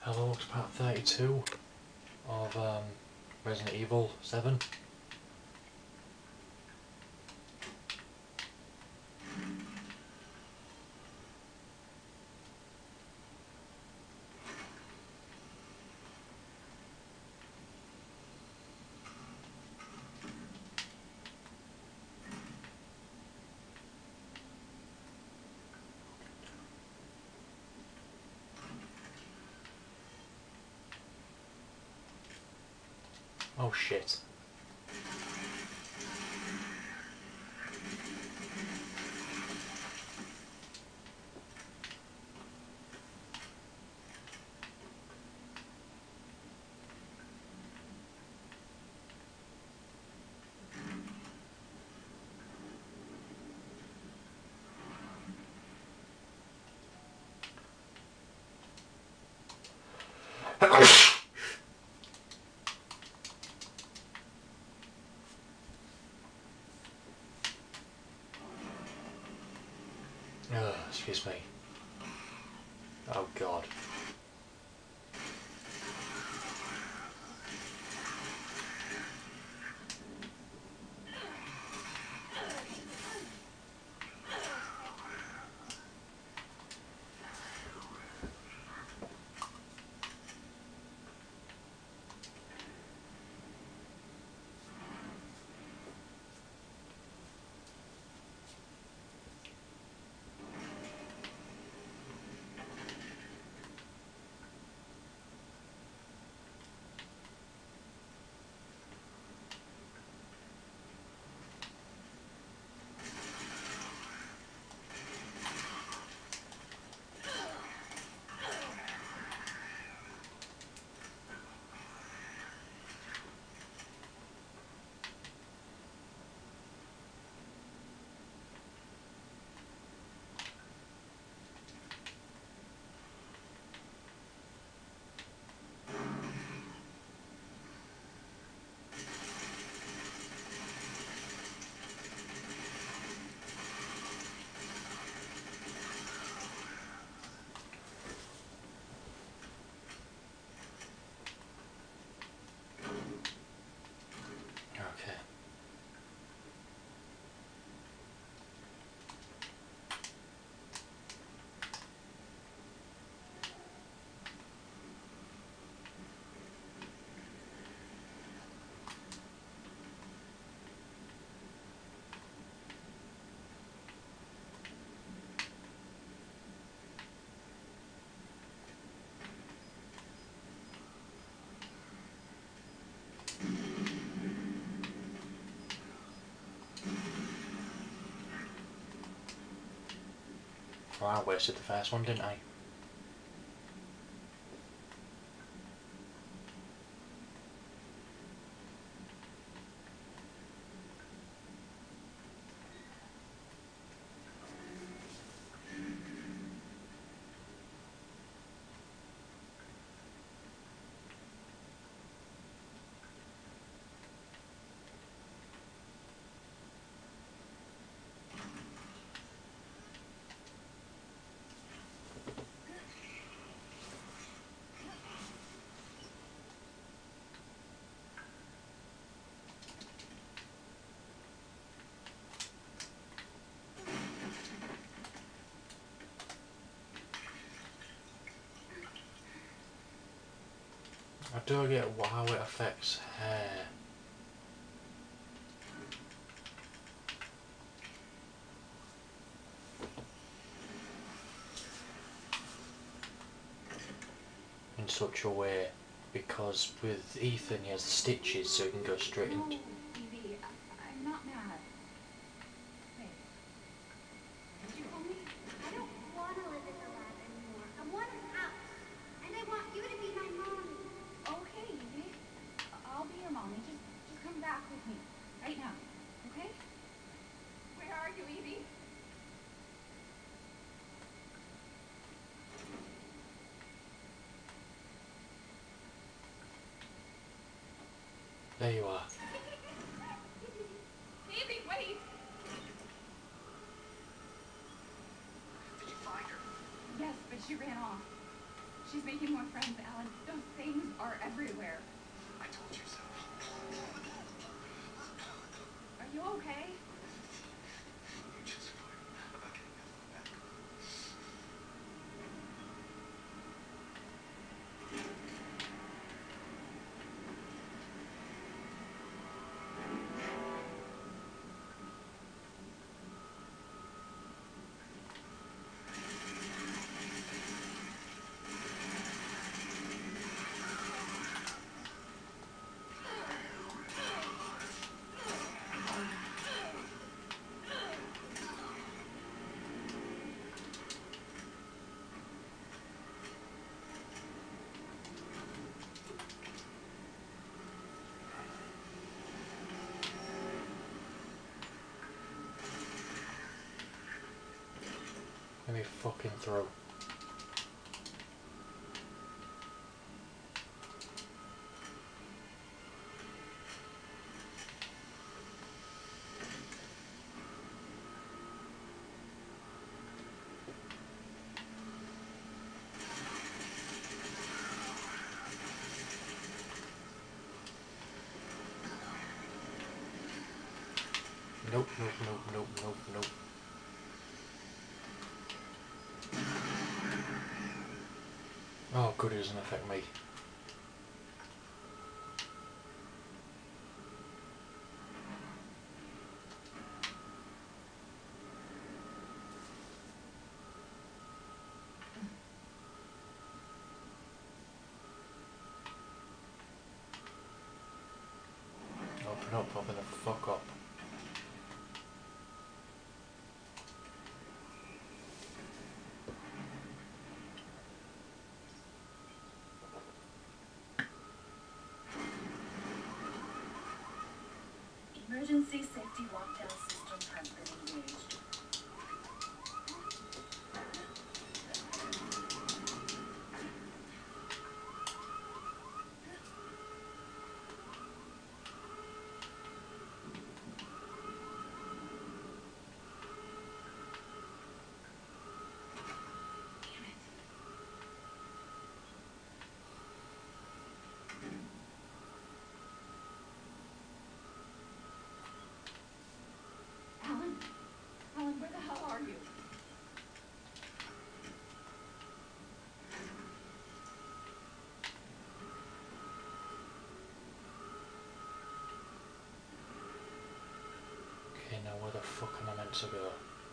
Hello, it's part 32 of Resident Evil 7. Oh shit. Excuse me. Oh god. Okay. Well, I wasted the first one, didn't I? I do get how it affects hair. In such a way, because with Ethan he has the stitches so he can go straight into... No, Evie, I'm not mad. Hey, did you call me? I don't want to live in the lab anymore. I want a house. And I want you to be my mommy. Okay, Evie. I'll be your mommy. Just come back with me. Right now. Okay? Where are you, Evie? There you are. Evie, wait! Did you find her? Yes, but she ran off. She's making more friends, Alan. Those things are everywhere. I told you so. Are you okay? You're just worried about getting Evelyn back. Let me fucking throw. Nope, nope, nope, nope, nope, nope. Oh, good, it doesn't affect me. Open up, open the fuck up. Emergency safety lockdown system has been engaged. Alan? Alan, where the hell are you? Okay, now where the fuck am I meant to go?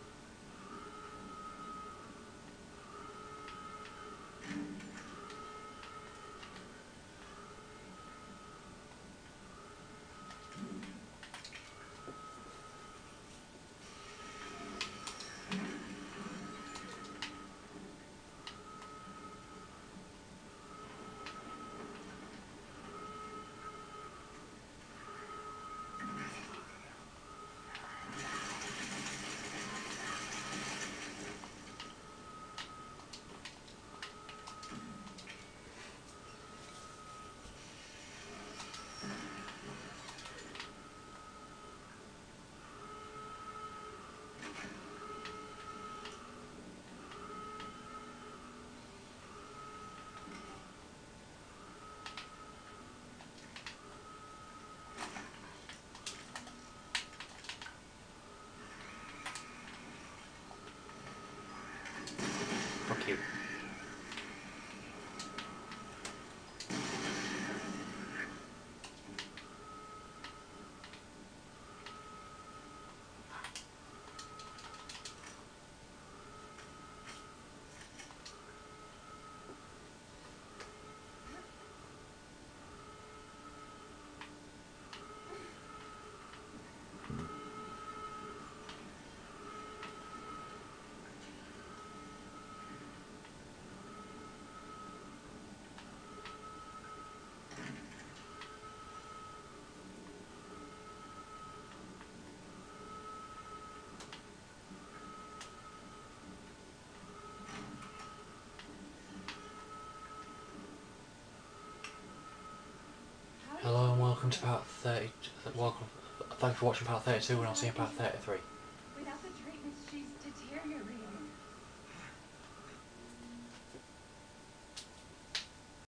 Fuck you. Hello and welcome to part 30. Welcome. Thank you for watching part 32, and I'll see you in part 33.